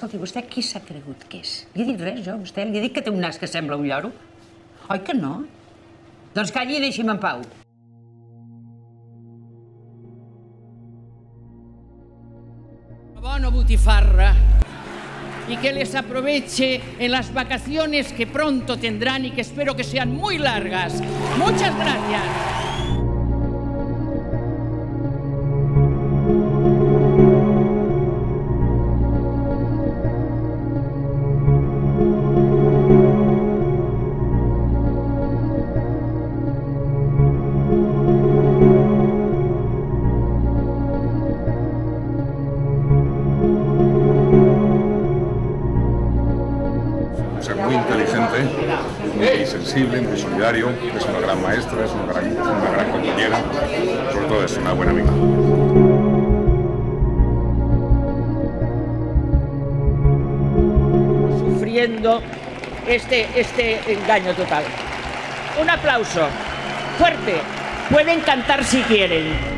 Escolti, vostè qui s'ha cregut que és? Li he dit res, jo, a vostè? Li he dit que té un nas que sembla un lloro? Oi que no? Doncs calli i deixi'm en pau. Buona butifarra y que les aproveche en las vacaciones que pronto tendrán y que espero que sean muy largas. Muchas gracias. Ser muy inteligente, muy sensible, muy solidario, es una gran maestra, es una gran compañera, sobre todo es una buena amiga. Sufriendo este engaño total. Un aplauso fuerte. Pueden cantar si quieren.